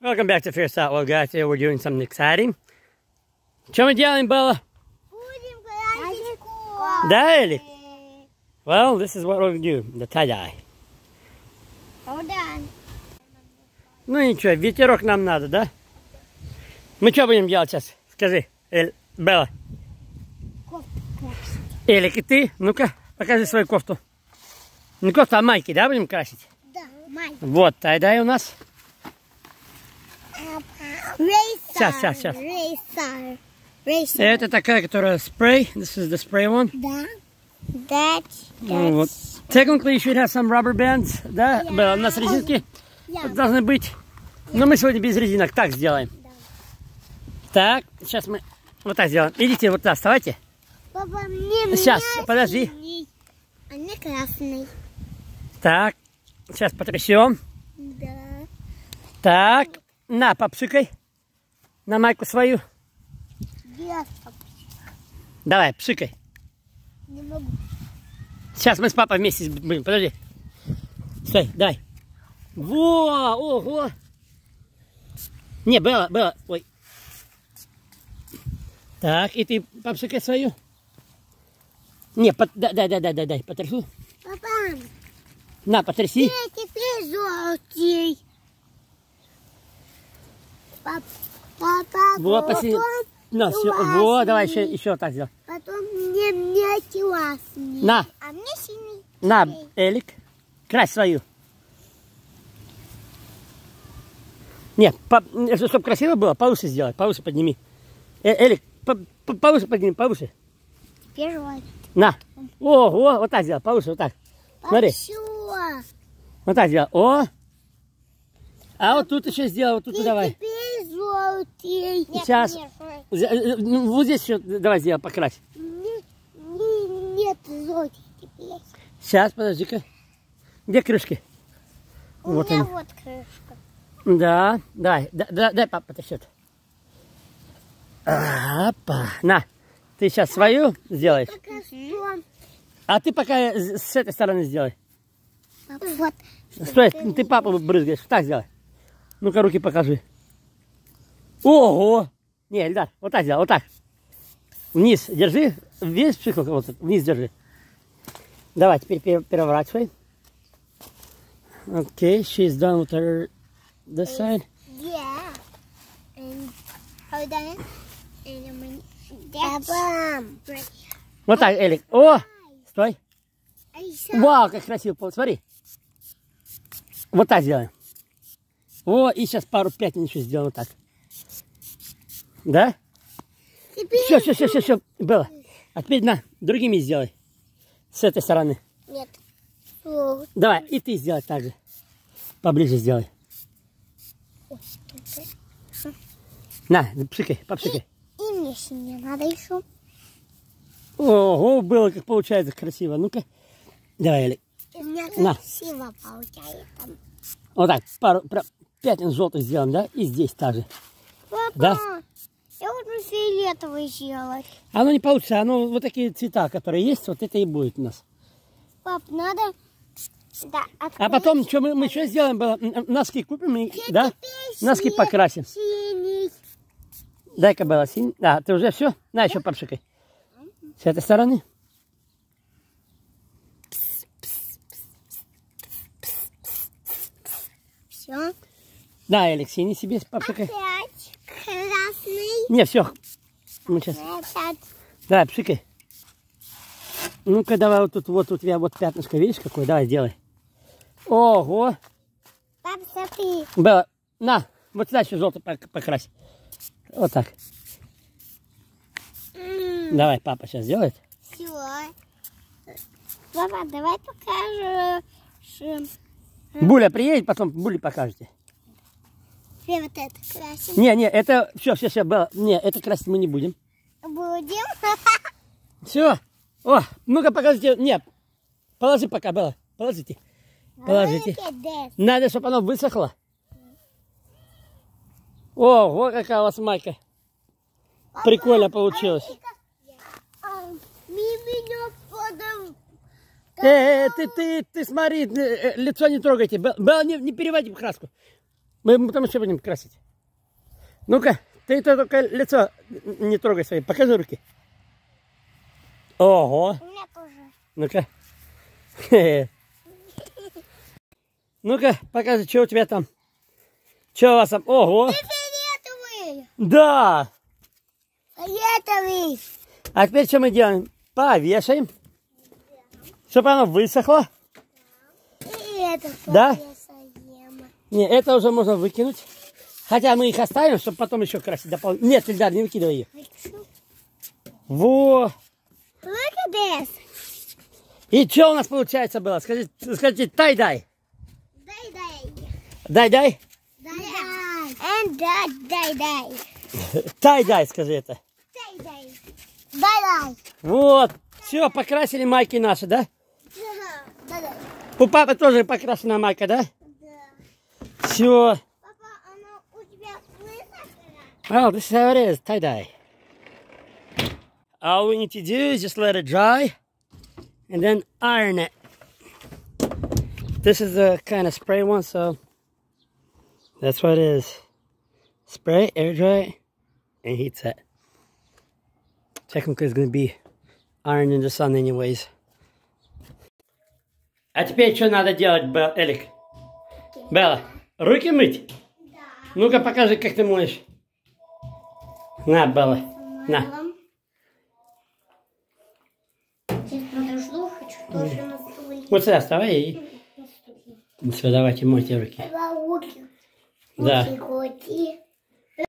Welcome back to Fierce Outlaw, guys. Today we're doing something exciting. Что мы делаем, Белла? Будем красить кофту. Да, Элик? Well, this is what we're gonna do. The tie-dye. Да. Ну ничего, ветерок нам надо, да? Мы что будем делать сейчас? Скажи, Белла. Кофту красить. Элик, и ты? Ну-ка, покажи свою кофту. Не кофту, а майки, да, будем красить? Да, май. Вот, tie-dye у нас. Рейсер. Сейчас. Рейсер. Это такая, которая spray. This is the spray one. Да. That's. Ну, вот. Technically, you should have some rubber bands. Да, Белла, у нас резинки должны быть. Но мы сегодня без резинок. Так сделаем. Так, сейчас мы вот так сделаем. Идите вот туда, вставайте. Папа, мне Сейчас, подожди. А не красный. Так, сейчас потрясем. Да. Так, на, попшикай. На майку свою. Я Давай, пшикай. не могу. Сейчас мы с папой вместе будем. Подожди. Стой, дай. Во, ого. Не, Белла, ой. Так, и ты попшикай свою. Не, дай, потрясу. Папа, На, потряси. я теперь желтый. Папа, Вот, посиди. На, все. Во, давай еще так сделай. Потом мне красный. На. А мне синий. На, Элик, крась свою. Нет, чтобы красиво было, повыше сделай, повыше подними. Элик, повыше подними, повыше. Теперь желтый. На. Ого, вот так сделай, повыше, вот так. Смотри, вот так сделай. О. А вот тут еще сделай, вот тут давай. Теперь желтый. Сейчас. Вот здесь еще давай сделай, покрась. Нет, желтый теперь. Сейчас, подожди-ка. Где крышки? У Вот меня они. вот крышка. Да, дай папа потрясет. Опа, на, ты сейчас свою сделаешь, Пока что? а ты пока с этой стороны сделай. Вот. Стой, ты папу брызгаешь, так сделай. Ну-ка, руки покажи. Ого! Не, Эльдар, вот так сделай, вот так. Вниз держи, весь пшикал, вот вниз держи. Давай, теперь переворачивай. Okay, she's done with her this side. Yeah. And hold on. And that's Вот так, Элик. О, стой. Вау, как красиво получилось. Смотри. Вот так сделаем. О, и сейчас пару пятен еще сделаем вот так. Да? Все. Белла. А теперь на, другими сделай. С этой стороны. Нет. Давай, и ты сделай так же. Поближе сделай. На, попшикай. И мне синий надо еще. Ого, было как получается красиво. Ну-ка. Давай, Элик. У меня На. красиво получается. Вот так, пару пятен желтых сделаем, да? И здесь также. Папа, Да? я хочу фиолетовый сделать. Оно не получится, оно вот такие цвета, которые есть, вот это и будет у нас. Пап, надо... Да, А потом, что мы что сделаем было? Носки купим, да? Носки покрасим. Синий. Дай-ка, Белла, синий. Да, ты уже все? На, еще попшикай. С этой стороны. Все. Да, Элик, синий себе попшикай. Опять красный. Не, все. Мы сейчас. Опять. Давай, пшикай. Ну-ка, давай вот тут у тебя вот пятнышко, видишь, какое? Давай, сделай. Ого. Пап, смотри. Белла, на, вот сюда еще желтый покрась. Вот так. Давай, папа сейчас сделает. Все. Папа, давай покажем. Буля приедет, потом Буле покажете. Вот это красим. Не, это все, Белла. Не, это красить мы не будем. Будем. Все. О, ну-ка покажите. Нет, положи пока, Белла. Положите. Надо, чтобы оно высохло. Ого, какая у вас майка. Прикольно получилось. Ты смотри, лицо не трогайте. Белла, не переводи краску. Мы потом еще будем красить. Ну-ка, ты только лицо не трогай свои. Покажи руки. Ого. У меня тоже. Ну-ка. Ну-ка, покажи, что у тебя там. Что у вас там? Ого. Фиолетовый. Да. Фиолетовый. А теперь что мы делаем? Повешаем. Чтобы оно высохло. И это Да? повесаем. Не, это уже можно выкинуть. Хотя мы их оставим, чтобы потом еще красить дополнительно. Нет, Ильдар, не выкидывай их. Во. Look at this. И что у нас получается было? Скажите, тай-дай. Дай-дай. Дай-дай? Дай-дай. And дай-дай. Тай-дай, скажи это. Дай-дай. Дай-дай. Вот. Все, покрасили майки наши, да? Да-да. У папы тоже покрашена майка, да? Да. Все. Папа, оно у тебя высохло? Well, this is how it is, tie-dye. All we need to do is just let it dry and then iron it. This is the kind of spray one, so that's what it is. Spray, air dry, and heat set. Technically, it's going to be ironed in the sun anyways. А теперь что надо делать, Элик? Белла, руки мыть? Да. Ну-ка покажи, как ты моешь. На, Белла, на. Сейчас подожду, хочу тоже настроить. Вот сюда вставай и... Все, давайте мойте руки. Руки. Да. Руки.